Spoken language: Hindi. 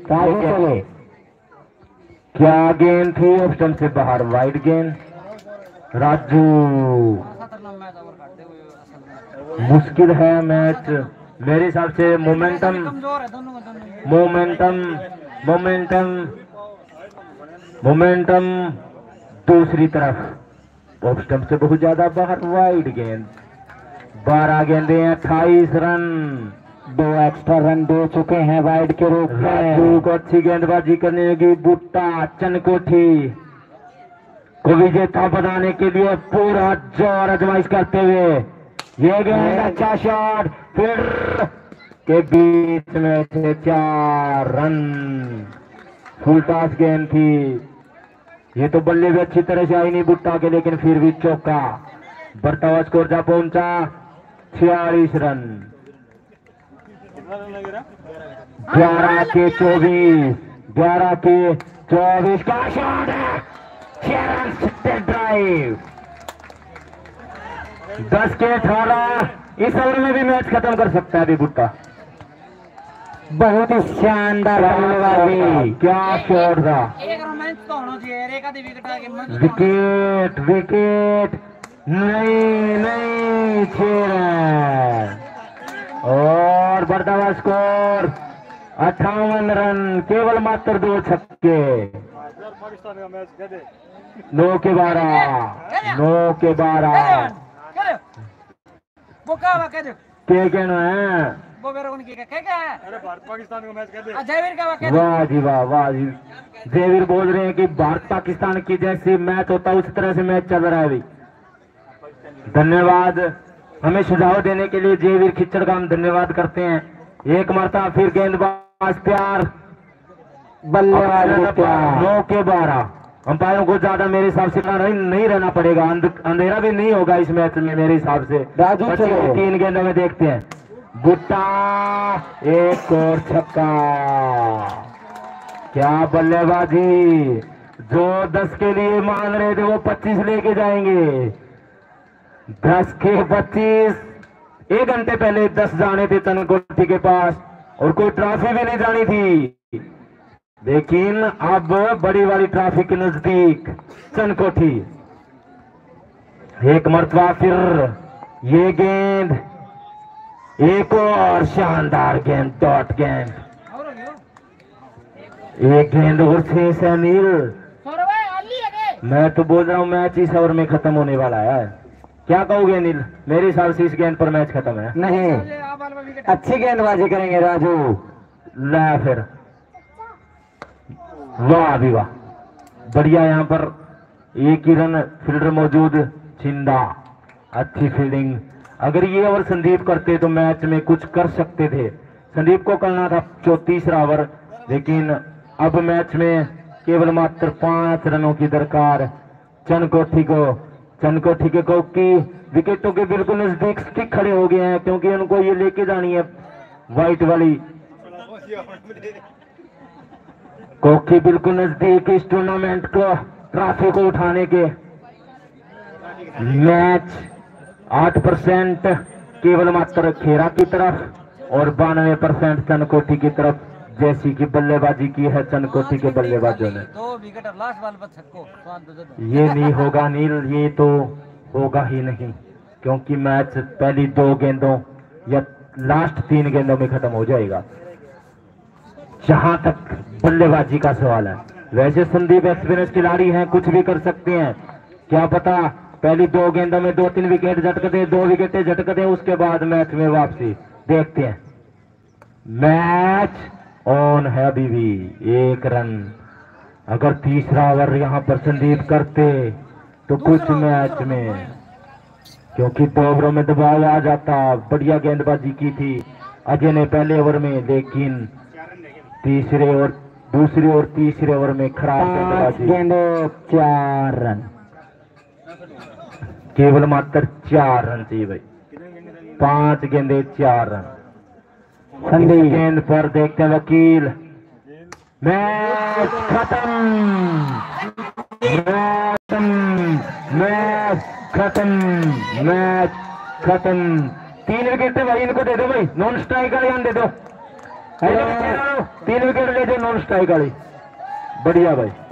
चले। क्या गेंद थी, ऑफ स्टंप से बाहर, वाइड गेंद। राजू, मुश्किल है मैच मेरे हिसाब से। मोमेंटम मोमेंटम मोमेंटम मोमेंटम दूसरी तरफ, ऑफ स्टंप से बहुत ज्यादा बाहर, वाइड गेंद। 12 गेंदे, 28 रन, 2 एक्स्ट्रा रन दे चुके हैं वाइड के रूप में। राजू को अच्छी गेंदबाजी करने लगी। बुट्टा चनकोठी को विजेता बनाने के लिए पूरा जोर आजमाइश करते हुए, ये गेंद, अच्छा शॉट, फिर के बीच में से 4 रन। फुल टॉस गेंद थी, ये तो बल्ले भी अच्छी तरह से आई नहीं बुट्टा के, लेकिन फिर भी चौका। बढ़ता हुआ स्कोर जा पहुंचा 46 रन। 11 के 24, 11 के 24 का शॉट है, 6 रन, 6 ड्राइव। 10 के 18, इस ओवर में भी मैच खत्म कर सकता है अभी बुट्टा। बहुत ही शानदार बल्लेबाजी, क्या शॉट था। विकेट विकेट, नहीं 6 रन। और बढ़ता हुआ स्कोर 58 रन, केवल मात्र 2 छक्के। 9 के 12, 9 के 12। क्या कहना है? भारत पाकिस्तान का मैच कहते। वाह जी वाह, वाह जी। जयवीर बोल रहे हैं कि भारत पाकिस्तान की जैसे मैच होता है उस तरह से मैच चल रहा है अभी। धन्यवाद हमें सुझाव देने के लिए जयवीर खिच्चड़ का हम धन्यवाद करते हैं। एक मरता फिर गेंदबाज प्यार, बल्लेबाज 9 के 12। अंपायरों को ज्यादा मेरे हिसाब से नहीं रहना पड़ेगा, अंधेरा भी नहीं होगा इस मैच में मेरे हिसाब से। राजू 3 गेंदों में देखते हैं। बुट्टा, एक और छक्का, क्या बल्लेबाजी। जो 10 के लिए मांग रहे थे वो 25 लेके जाएंगे। 10 के 25, 1 घंटे पहले 10 जाने थे चनकोठी के पास और कोई ट्रॉफी भी नहीं जानी थी, लेकिन अब बड़ी वाली ट्रॉफी के नजदीक चनकोठी। एक मरतबा फिर ये गेंद, एक और शानदार गेंद, डॉट गेंद। एक गेंद और 6 अनिल। मैं तो बोल रहा हूं मैच इस ओवर में खत्म होने वाला है। क्या कहोगे अनिल? मेरे हिसाब से इस गेंद पर मैच खत्म है। नहीं, अच्छी गेंदबाजी करेंगे राजू। ला फिर, वाह भी वाह, बढ़िया। यहाँ पर एक ही रन, फील्डर मौजूद, छिंदा, अच्छी फील्डिंग। अगर ये ओवर संदीप करते तो मैच में कुछ कर सकते थे। संदीप को करना था 34वां ओवर, लेकिन अब मैच में केवल मात्र 5 रनों की दरकार। चनकोठी के कोकी विकेटों के बिल्कुल नजदीक स्टिक खड़े हो गए हैं, क्योंकि उनको ये लेके जानी है व्हाइट वाली। कोकी बिल्कुल नजदीक इस टूर्नामेंट को, ट्रॉफी को उठाने के। मैच 8% केवल मात्र खेरा की तरफ और 92% चनकोठी की तरफ, जैसी की बल्लेबाजी की है चनकोठी के बल्लेबाजों ने। ये नहीं होगा नील, ये तो होगा ही नहीं, क्योंकि मैच पहली 2 गेंदों या लास्ट 3 गेंदों में खत्म हो जाएगा जहां तक बल्लेबाजी का सवाल है। वैसे संदीप एक्सपीरियंस खिलाड़ी हैं, कुछ भी कर सकते हैं। क्या पता पहली 2 गेंदों में 2-3 विकेट झटकते, 2 विकेटें झटकते, उसके बाद मैच में वापसी। देखते हैं, मैच ऑन है अभी भी। 1 रन। अगर तीसरा ओवर यहां पर संदीप करते तो कुछ मैच में, क्योंकि 2 ओवरों में दबाव आ जाता। बढ़िया गेंदबाजी की थी अजय ने पहले ओवर में, लेकिन दूसरे और तीसरे ओवर में खराब गेंदबाजी। 4 रन, केवल मात्र 4 रन चाहिए भाई। 5 गेंदे 4 रन। संदीप गेंद पर देखते हैं वकील। मैच खत्म, मैच खत्म। 3 विकेट भाई, इनको दे दो भाई, नॉन स्ट्राइक का ध्यान दे दो। हेलो 3 विकेट ले जो नॉन स्ट्राइक वाली बढ़िया भाई।